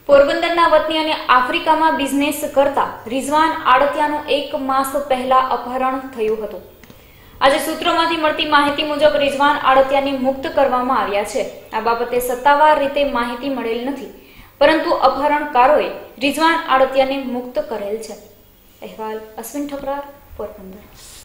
પોરબંદરના વતની અને આફ્રિકામાં બિઝનેસ કરતા રિઝવાન આડતિયાનું 1 માસ પહેલા અપહરણ થયું હતું। આજે સૂત્રોમાંથી મળતી માહિતી મુજબ રિઝવાન આડતિયાને મુક્ત કરવામાં આવ્યા છે। આ બાબતે સત્તાવાર રીતે માહિતી મળેલ નથી, પરંતુ અપહરણકારોએ રિઝવાન આડતિયાને મુક્ત કરેલ છે। અહેવાલ અશ્વિન ઠકરાર, પોરબંદર।